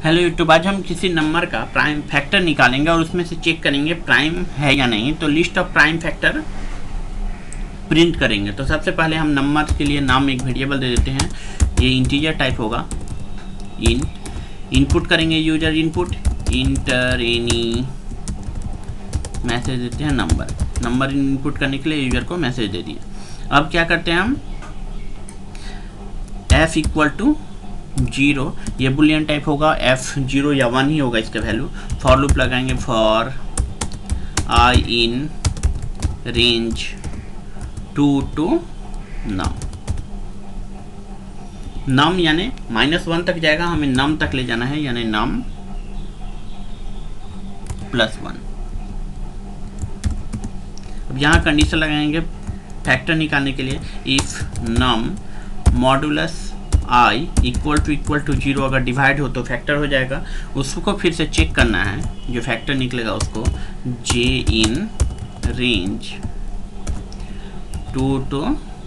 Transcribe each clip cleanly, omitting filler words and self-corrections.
Hello YouTube, आज हम किसी नंबर का प्राइम फैक्टर निकालेंगे और उसमें से चेक करेंगे प्राइम है या नहीं। तो list of prime factor print करेंगे। तो सबसे पहले हम नंबर के लिए नाम एक वेरिएबल दे देते हैं। ये इंटीजर टाइप होगा। इनपुट करेंगे user input enter any message देते हैं नंबर इनपुट करने के लिए यूजर को मैसेज दे दिए। अब क्या करते हैं हम f इक्वल टू 0, ये बुलियन टाइप होगा। f 0 या 1 ही होगा इसका वैल्यू। फॉर लूप लगाएंगे for i in range 2 to num यानी -1 तक जाएगा, हमें num तक ले जाना है यानी num +1। अब यहाँ कंडीशन लगाएंगे फैक्टर निकालने के लिए। If num modulus i equal to 0 अगर डिवाइड हो तो फैक्टर हो जाएगा। उसको फिर से चेक करना है, जो फैक्टर निकलेगा उसको j in range 2 to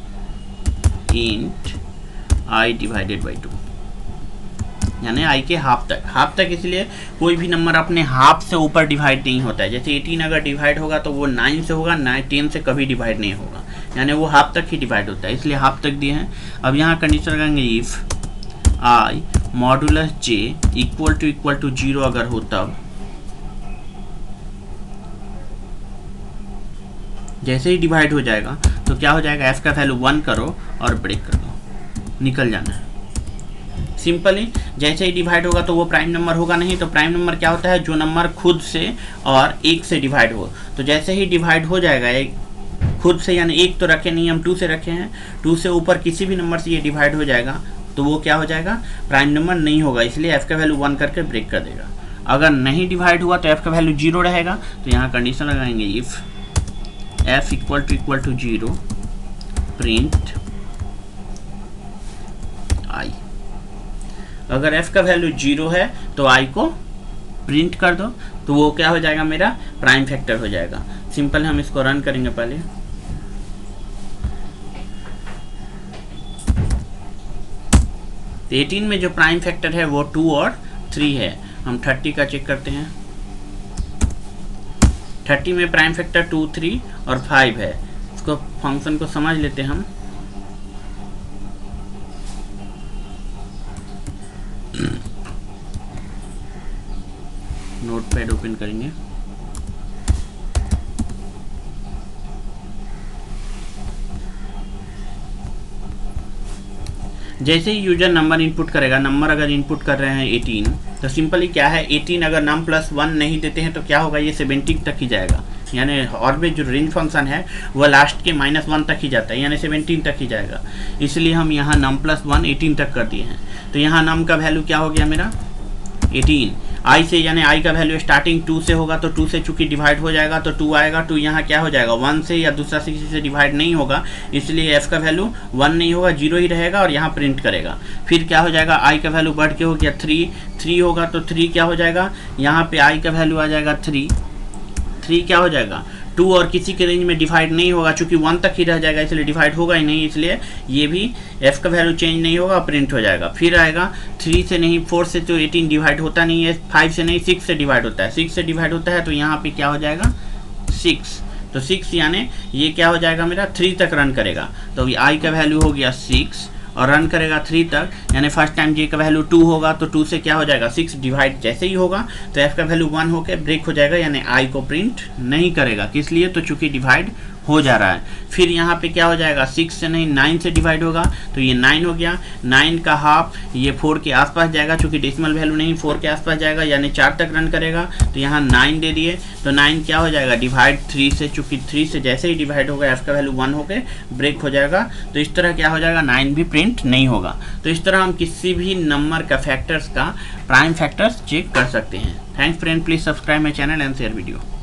int i divided by 2 यानी i के हाफ तक। इसलिए कोई भी नंबर अपने हाफ से ऊपर डिवाइड नहीं होता है। जैसे 18 अगर डिवाइड होगा तो वो 9 से होगा, 10 से कभी डिवाइड नहीं होगा, यानी वो हाफ तक ही डिवाइड होता है, इसलिए हाफ तक दिए हैं। अब यहाँ कंडीशन लगाएंगे if i modulus j equal to 0 अगर हो तब। जैसे ही डिवाइड हो जाएगा तो क्या हो जाएगा, f का वैल्यू 1 करो और ब्रेक कर दो, निकल जाना है। सिंपली जैसे ही डिवाइड होगा तो वो प्राइम नंबर होगा नहीं। तो प्राइम नंबर क्या होता है, जो नंबर खुद से और 1 से डिवाइड हो। तो जैसे ही डिवाइड हो जाएगा एक खुद से, यानी 1 तो रखे नहीं हम, 2 से रखे हैं, 2 से ऊपर किसी भी नंबर से ये डिवाइड हो जाएगा तो वो क्या हो जाएगा, प्राइम नंबर नहीं होगा। इसलिए f का वैल्यू 1 करके ब्रेक कर देगा। अगर नहीं डिवाइड हुआ तो f का वैल्यू 0 रहेगा। तो यहाँ कंडीशन लगाएंगे if f equal to 0 print i। अगर f का वैल्यू 0 है तो i को प्रिंट कर दो, तो वो क्या हो जाएगा, मेरा प्राइम फैक्टर हो जाएगा। सिंपल हम इसको रन करेंगे पहले। तो 18 में जो प्राइम फैक्टर है वो 2 और 3 है। हम 30 का चेक करते हैं। 30 में प्राइम फैक्टर 2, 3 और 5 है। इसको फंक्शन को समझ लेते हैं हम। नोटपैड ओपन करेंगे। जैसे ही यूजर नंबर इनपुट करेगा, नंबर अगर इनपुट कर रहे हैं 18, तो सिंपली क्या है 18 अगर num +1 नहीं देते हैं तो क्या होगा, ये 17 तक ही जाएगा। यानी और भी जो रेंज फंक्शन है वो लास्ट के -1 तक ही जाता है, यानी 17 तक ही जाएगा। इसलिए हम यहाँ num +1 18 तक कर दिए हैं। तो यहाँ num का वैल्यू क्या हो गया मेरा 18। i से यानी i का वैल्यू स्टार्टिंग 2 से होगा, तो 2 से चूंकि डिवाइड हो जाएगा तो 2 आएगा। 2 यहाँ क्या हो जाएगा 1 से, या दूसरा से किसी से डिवाइड नहीं होगा, इसलिए f का वैल्यू 1 नहीं होगा, 0 ही रहेगा और यहाँ प्रिंट करेगा। फिर क्या हो जाएगा, i का वैल्यू बढ़ के हो गया 3 होगा, तो 3 क्या हो जाएगा, यहाँ पे i का वैल्यू आ जाएगा 3 क्या हो जाएगा 2 और किसी के रेंज में डिवाइड नहीं होगा, चूंकि 1 तक ही रह जाएगा, इसलिए डिवाइड होगा ही नहीं, इसलिए ये भी f का वैल्यू चेंज नहीं होगा, प्रिंट हो जाएगा। फिर आएगा 3 से नहीं 4 से, तो 18 डिवाइड होता नहीं है, 5 से नहीं 6 से डिवाइड होता है, 6 से डिवाइड होता है, तो यहाँ पे क्या हो जाएगा 6। तो 6 यानी ये क्या हो जाएगा मेरा 3 तक रन करेगा। तो i का वैल्यू हो गया 6 और रन करेगा 3 तक, यानी फर्स्ट टाइम j का वैल्यू 2 होगा, तो 2 से क्या हो जाएगा 6 डिवाइड जैसे ही होगा तो f का वैल्यू 1 होकर ब्रेक हो जाएगा, यानी i को प्रिंट नहीं करेगा। किस लिए, तो चूंकि डिवाइड हो जा रहा है। फिर यहाँ पे क्या हो जाएगा 6 से नहीं 9 से डिवाइड होगा, तो ये 9 हो गया। 9 का हाफ ये 4 के आसपास जाएगा, चूंकि डेसिमल वैल्यू नहीं 4 के आसपास जाएगा, यानी 4 तक रन करेगा। तो यहाँ 9 दे दिए, तो 9 क्या हो जाएगा डिवाइड 3 से, चूंकि 3 से जैसे ही डिवाइड होगा f का वैल्यू 1 होकर ब्रेक हो जाएगा। तो इस तरह क्या हो जाएगा 9 भी प्रिंट नहीं होगा। तो इस तरह हम किसी भी नंबर का फैक्टर्स का प्राइम फैक्टर्स चेक कर सकते हैं। Thanks friend, please subscribe my channel and share video.